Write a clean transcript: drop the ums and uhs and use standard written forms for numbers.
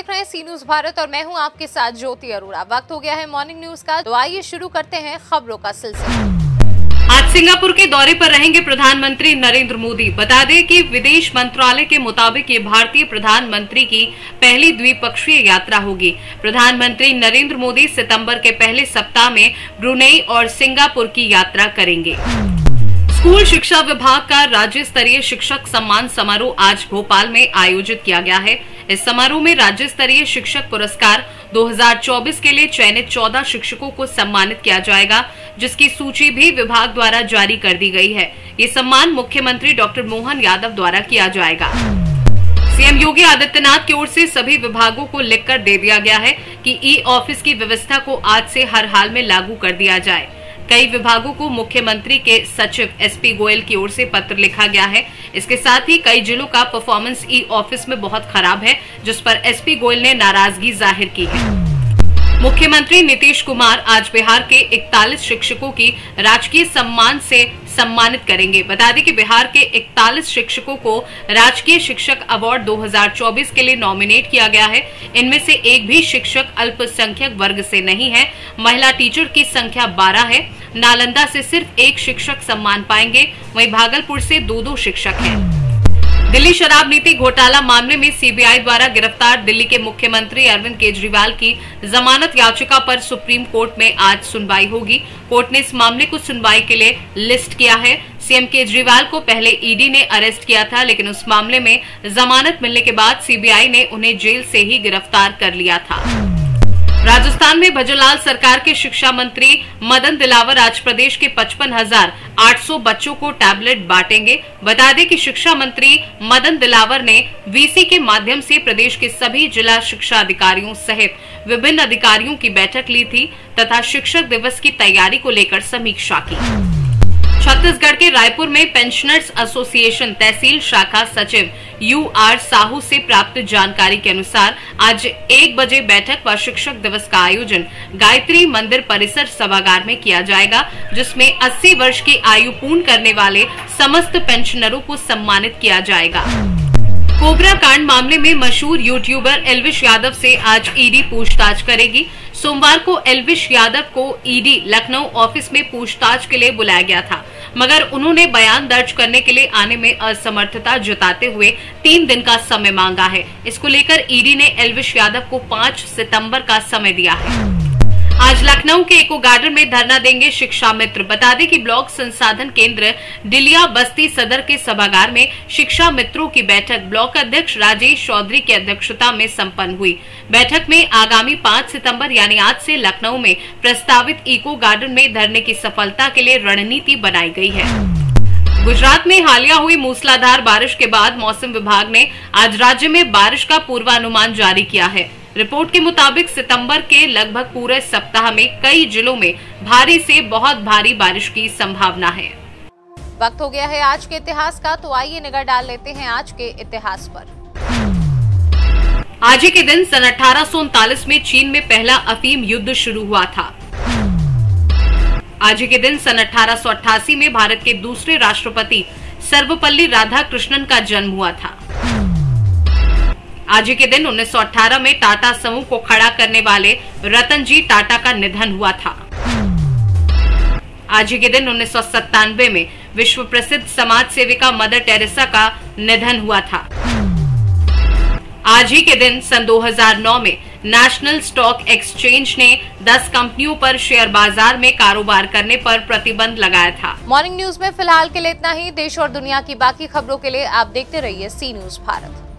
देख रहे हैं सी न्यूज भारत और मैं हूं आपके साथ ज्योति अरोड़ा। वक्त हो गया है मॉर्निंग न्यूज का, तो आइए शुरू करते हैं खबरों का सिलसिला। आज सिंगापुर के दौरे पर रहेंगे प्रधानमंत्री नरेंद्र मोदी। बता दें कि विदेश मंत्रालय के मुताबिक ये भारतीय प्रधानमंत्री की पहली द्विपक्षीय यात्रा होगी। प्रधानमंत्री नरेंद्र मोदी सितंबर के पहले सप्ताह में ब्रुनेई और सिंगापुर की यात्रा करेंगे। स्कूल शिक्षा विभाग का राज्य स्तरीय शिक्षक सम्मान समारोह आज भोपाल में आयोजित किया गया है। इस समारोह में राज्य स्तरीय शिक्षक पुरस्कार 2024 के लिए चयनित 14 शिक्षकों को सम्मानित किया जाएगा, जिसकी सूची भी विभाग द्वारा जारी कर दी गई है। ये सम्मान मुख्यमंत्री डॉक्टर मोहन यादव द्वारा किया जाएगा। सीएम योगी आदित्यनाथ की ओर से सभी विभागों को लिखकर दे दिया गया है कि ई ऑफिस की व्यवस्था को आज से हर हाल में लागू कर दिया जाए। कई विभागों को मुख्यमंत्री के सचिव एसपी गोयल की ओर से पत्र लिखा गया है। इसके साथ ही कई जिलों का परफॉर्मेंस ई ऑफिस में बहुत खराब है, जिस पर एसपी गोयल ने नाराजगी जाहिर की है। मुख्यमंत्री नीतीश कुमार आज बिहार के 41 शिक्षकों की राजकीय सम्मान से सम्मानित करेंगे। बता दें कि बिहार के 41 शिक्षकों को राजकीय शिक्षक अवार्ड 2024 के लिए नॉमिनेट किया गया है। इनमें से एक भी शिक्षक अल्पसंख्यक वर्ग से नहीं है। महिला टीचर की संख्या 12 है। नालंदा से सिर्फ एक शिक्षक सम्मान पाएंगे, वहीं भागलपुर से 2 शिक्षक हैं। दिल्ली शराब नीति घोटाला मामले में सीबीआई द्वारा गिरफ्तार दिल्ली के मुख्यमंत्री अरविंद केजरीवाल की जमानत याचिका पर सुप्रीम कोर्ट में आज सुनवाई होगी। कोर्ट ने इस मामले को सुनवाई के लिए लिस्ट किया है। सीएम केजरीवाल को पहले ईडी ने अरेस्ट किया था, लेकिन उस मामले में जमानत मिलने के बाद सीबीआई ने उन्हें जेल से ही गिरफ्तार कर लिया था। राजस्थान में भजनलाल सरकार के शिक्षा मंत्री मदन दिलावर आज प्रदेश के 55,800 बच्चों को टैबलेट बांटेंगे। बता दें कि शिक्षा मंत्री मदन दिलावर ने वीसी के माध्यम से प्रदेश के सभी जिला शिक्षा अधिकारियों सहित विभिन्न अधिकारियों की बैठक ली थी तथा शिक्षक दिवस की तैयारी को लेकर समीक्षा की। छत्तीसगढ़ के रायपुर में पेंशनर्स एसोसिएशन तहसील शाखा सचिव यूआर साहू से प्राप्त जानकारी के अनुसार आज 1 बजे बैठक व शिक्षक दिवस का आयोजन गायत्री मंदिर परिसर सभागार में किया जाएगा, जिसमें 80 वर्ष की आयु पूर्ण करने वाले समस्त पेंशनरों को सम्मानित किया जाएगा। कोबरा कांड मामले में मशहूर यूट्यूबर एल्विश यादव से आज ईडी पूछताछ करेगी। सोमवार को एल्विश यादव को ईडी लखनऊ ऑफिस में पूछताछ के लिए बुलाया गया था, मगर उन्होंने बयान दर्ज करने के लिए आने में असमर्थता जताते हुए 3 दिन का समय मांगा है। इसको लेकर ईडी ने एल्विश यादव को 5 सितंबर का समय दिया है। आज लखनऊ के इको गार्डन में धरना देंगे शिक्षा मित्र। बता दें कि ब्लॉक संसाधन केंद्र डिलिया बस्ती सदर के सभागार में शिक्षा मित्रों की बैठक ब्लॉक अध्यक्ष राजेश चौधरी की अध्यक्षता में संपन्न हुई। बैठक में आगामी 5 सितंबर यानी आज से लखनऊ में प्रस्तावित इको गार्डन में धरने की सफलता के लिए रणनीति बनाई गई है। गुजरात में हालिया हुई मूसलाधार बारिश के बाद मौसम विभाग ने आज राज्य में बारिश का पूर्वानुमान जारी किया है। रिपोर्ट के मुताबिक सितंबर के लगभग पूरे सप्ताह में कई जिलों में भारी से बहुत भारी बारिश की संभावना है। वक्त हो गया है आज के इतिहास का, तो आइए निगाह डाल लेते हैं आज के इतिहास पर। आज ही के दिन सन 1839 में चीन में पहला अफीम युद्ध शुरू हुआ था। आज ही के दिन सन 1888 में भारत के दूसरे राष्ट्रपति सर्वपल्ली राधाकृष्णन का जन्म हुआ था। आज ही के दिन 1918 में टाटा समूह को खड़ा करने वाले रतनजी टाटा का निधन हुआ था। आज ही के दिन 1997 में विश्व प्रसिद्ध समाज सेविका मदर टेरेसा का निधन हुआ था। आज ही के दिन सन 2009 में नेशनल स्टॉक एक्सचेंज ने 10 कंपनियों पर शेयर बाजार में कारोबार करने पर प्रतिबंध लगाया था। मॉर्निंग न्यूज में फिलहाल के लिए इतना ही। देश और दुनिया की बाकी खबरों के लिए आप देखते रहिए सी न्यूज भारत।